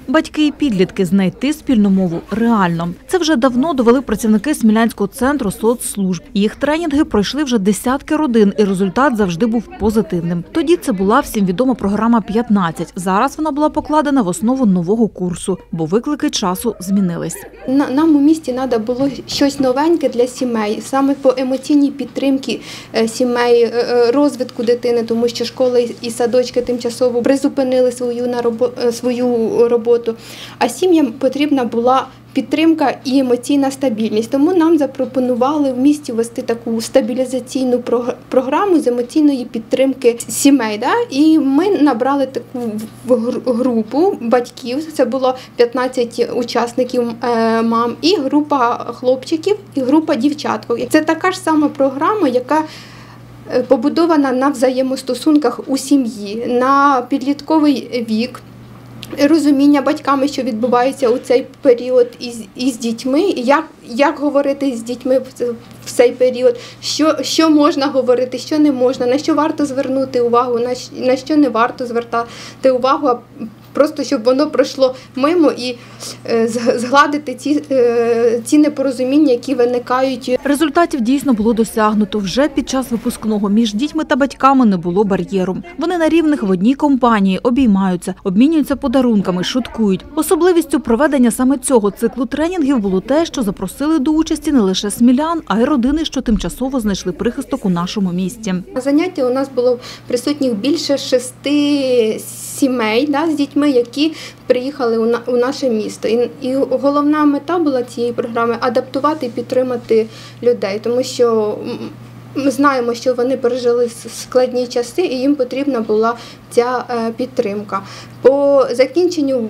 Батьки і підлітки, знайти спільну мову реально. Це вже давно довели працівники Смілянського центру соцслужб. Їх тренінги пройшли вже десятки родин, і результат завжди був позитивним. Тоді це була всім відома програма «15». Зараз вона була покладена в основу нового курсу, бо виклики часу змінились. Нам у місті треба було щось новеньке для сімей, саме по емоційній підтримці сімей, розвитку дитини, тому що школи і садочки тимчасово призупинили свою роботу, а сім'ям потрібна була підтримка і емоційна стабільність. Тому нам запропонували в місті ввести таку стабілізаційну програму з емоційної підтримки сімей. І ми набрали таку групу батьків, це було 15 учасників мам, і група хлопчиків, і група дівчаток. Це така ж сама програма, яка побудована на взаємостосунках у сім'ї, на підлітковий вік, розуміння батьками, що відбувається у цей період із дітьми, як говорити з дітьми в цей період, що можна говорити, що не можна, на що варто звернути увагу, на що не варто звертати увагу, а просто щоб воно пройшло мимо і згладити ці непорозуміння, які виникають. Результатів дійсно було досягнуто. Вже під час випускного між дітьми та батьками не було бар'єру. Вони на рівних в одній компанії обіймаються, обмінюються подарунками, шуткують. Особливістю проведення саме цього циклу тренінгів було те, що запросили до участі не лише смілян, а й родини, що тимчасово знайшли прихисток у нашому місті. На заняття у нас було присутніх більше 6 сімей з дітьми, які приїхали у наше місто. І головна мета була цієї програми – адаптувати і підтримати людей, тому що ми знаємо, що вони пережили складні часи і їм потрібна була ця підтримка. По закінченню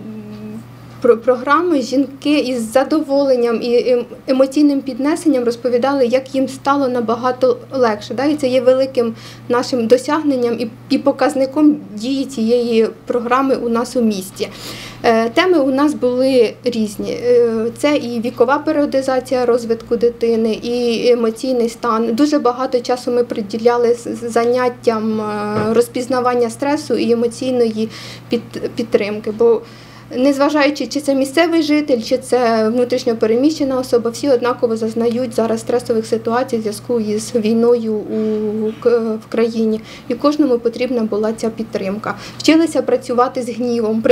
програми жінки із задоволенням і емоційним піднесенням розповідали, як їм стало набагато легше. І це є великим нашим досягненням і показником дії цієї програми у нас у місті. Теми у нас були різні. Це і вікова періодизація розвитку дитини, і емоційний стан. Дуже багато часу ми приділяли заняттям розпізнавання стресу і емоційної підтримки. Бо незважаючи, чи це місцевий житель, чи це внутрішньо переміщена особа, всі однаково зазнають зараз стресових ситуацій в зв'язку із війною в країні. І кожному потрібна була ця підтримка. Вчилися працювати з гнівом,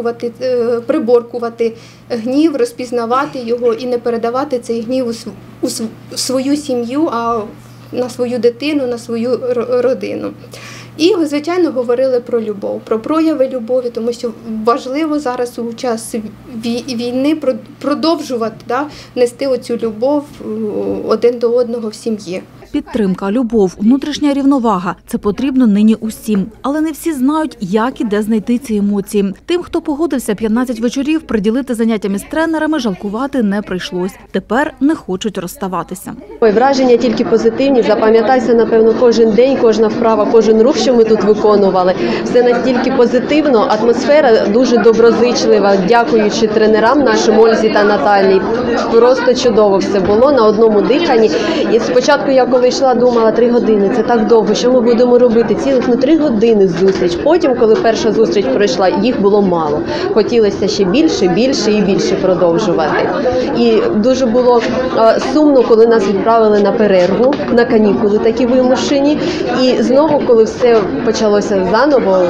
приборкувати гнів, розпізнавати його і не передавати цей гнів у свою сім'ю, а на свою дитину, на свою родину. І, звичайно, говорили про любов, про прояви любові, тому що важливо зараз у час війни продовжувати нести оцю любов один до одного в сім'ї. Підтримка, любов, внутрішня рівновага – це потрібно нині усім. Але не всі знають, як і де знайти ці емоції. Тим, хто погодився 15 вечорів приділити заняттями з тренерами, жалкувати не прийшлось. Тепер не хочуть розставатися. Враження тільки позитивні. Запам'ятайся, напевно, кожен день, кожна вправа, кожен рух, що ми тут виконували. Все настільки позитивно, атмосфера дуже доброзичлива. Дякуючи тренерам нашим Ользі та Наталії. Просто чудово все було на одному диханні. І спочатку я коли йшла, думала, 3 години, це так довго, що ми будемо робити? Цілих 3 години зустріч. Потім, коли перша зустріч пройшла, їх було мало. Хотілося ще більше, більше і більше продовжувати. І дуже було сумно, коли нас відправили на перерву, на канікули такі вимушені. І знову, коли все почалося заново,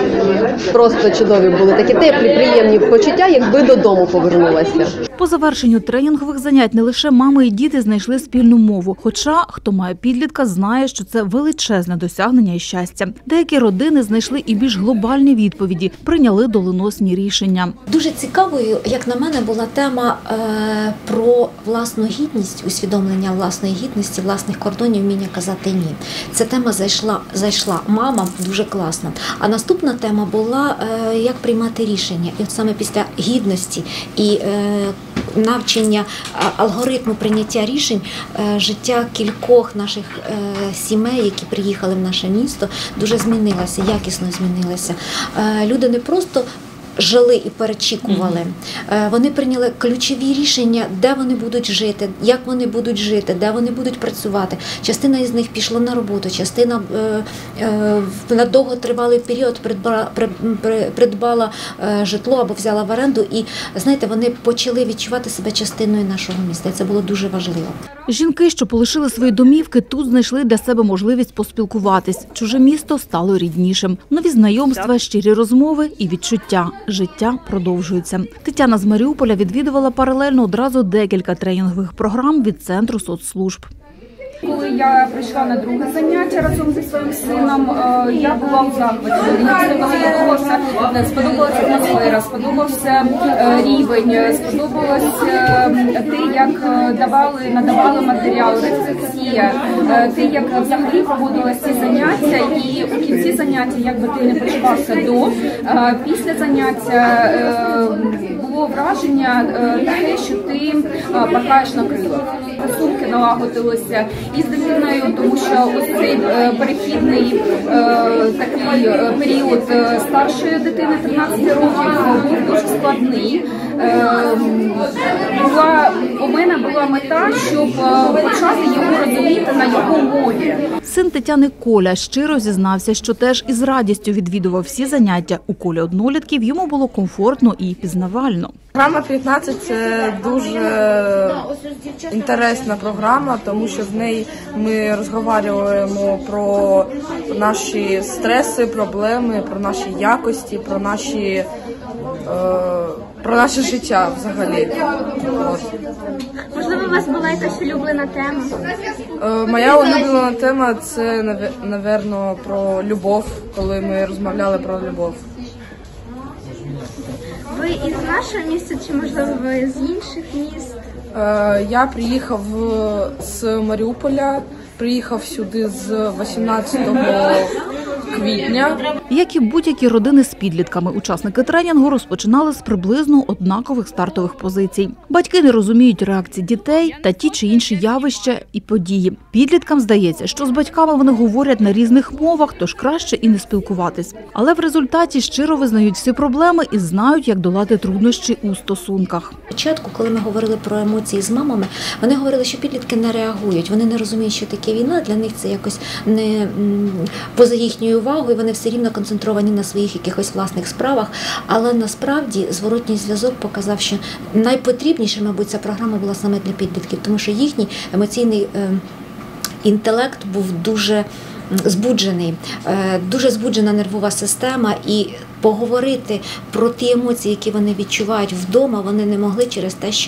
просто чудові були такі теплі, приємні почуття, якби додому повернулася. По завершенню тренінгових занять не лише мами і діти знайшли спільну мову. Хоча, хто має підлітка, знає, що це величезне досягнення і щастя. Деякі родини знайшли і більш глобальні відповіді, прийняли доленосні рішення. Дуже цікавою, як на мене, була тема про власну гідність, усвідомлення власної гідності, власних кордонів, вміння казати «ні». Ця тема зайшла мамам дуже класно. А наступна тема була, як приймати рішення. І от саме після гідності і навчення алгоритму прийняття рішень, життя кількох наших сімей, які приїхали в наше місто, дуже змінилося, якісно змінилося. Люди не просто жили і перечікували. Вони прийняли ключові рішення, де вони будуть жити, як вони будуть жити, де вони будуть працювати. Частина із них пішла на роботу, частина на довготривалий період придбала житло або взяла в оренду. І, знаєте, вони почали відчувати себе частиною нашого міста. І це було дуже важливо. Жінки, що полишили свої домівки, тут знайшли для себе можливість поспілкуватись. Чуже місто стало ріднішим. Нові знайомства, щирі розмови і відчуття. Життя продовжується. Тетяна з Маріуполя відвідувала паралельно одразу декілька тренінгових програм від Центру соцслужб. Коли я прийшла на друге заняття разом зі своїм сином, я була у захваті. Мені сподобалася атмосфера, сподобався рівень, сподобалося те, як надавали матеріал, рефлексія, те, як взагалі проводилися ці заняття, і у кінці заняття, як би ти не почувався після заняття, було враження таке, що ти пахаєш на крилах. Стосунки налагодилися і з дитиною, тому що ось цей перехідний такий період старшої дитини 13 років був дуже складний. У мене була мета, щоб почати його розуміти на його мові. Син Тетяни Коля щиро зізнався, що теж із радістю відвідував всі заняття. У колі однолітків йому було комфортно і пізнавально. Програма 15 – це дуже інтересна програма, тому що в неї ми розмовляємо про наші стреси, проблеми, про наші якості, про наше життя взагалі. Можливо, у вас була якась улюблена тема? Моя улюблена тема – це, напевно, про любов, коли ми розмовляли про любов. Ви із нашого міста чи, можливо, ви з інших міст? Я приїхав з Маріуполя, приїхав сюди з 18 квітня. Як і будь-які родини з підлітками, учасники тренінгу розпочинали з приблизно однакових стартових позицій. Батьки не розуміють реакції дітей та ті чи інші явища і події. Підліткам здається, що з батьками вони говорять на різних мовах, тож краще і не спілкуватись. Але в результаті щиро визнають всі проблеми і знають, як долати труднощі у стосунках. Спочатку, коли ми говорили про емоції з мамами, вони говорили, що підлітки не реагують, вони не розуміють, що таке війна, для них це якось не поза їхньою увагою, вони все рівно концентровані на своїх якихось власних справах, але насправді зворотній зв'язок показав, що найпотрібніше, мабуть, ця програма була саме для підлітків, тому що їхній емоційний інтелект був дуже збуджений, дуже збуджена нервова система, і поговорити про ті емоції, які вони відчувають вдома, вони не могли через те, що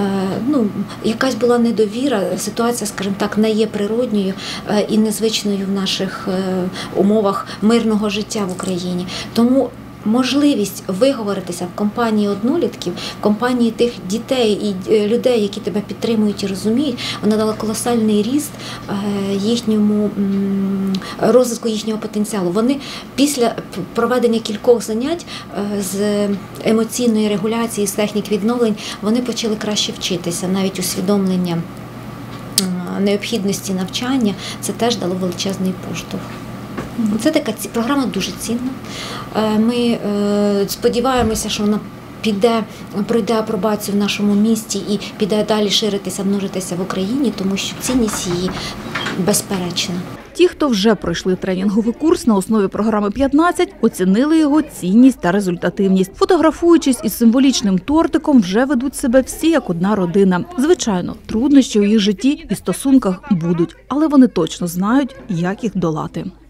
якась була недовіра, ситуація, скажімо так, не є природньою і незвичною в наших умовах мирного життя в Україні. Тому можливість виговоритися в компанії однолітків, в компанії тих дітей і людей, які тебе підтримують і розуміють, вона дала колосальний ріст їхньому розвитку їхнього потенціалу. Вони після проведення кількох занять з емоційної регуляції, з технік відновлень, вони почали краще вчитися, навіть усвідомлення необхідності навчання, це теж дало величезний поштовх. Це така програма дуже цінна. Ми сподіваємося, що вона пройде апробацію в нашому місті і піде далі ширитися, множитися в Україні, тому що цінність її безперечна. Ті, хто вже пройшли тренінговий курс на основі програми 15, оцінили його цінність та результативність. Фотографуючись із символічним тортиком, вже ведуть себе всі як одна родина. Звичайно, труднощі у їх житті і стосунках будуть, але вони точно знають, як їх долати.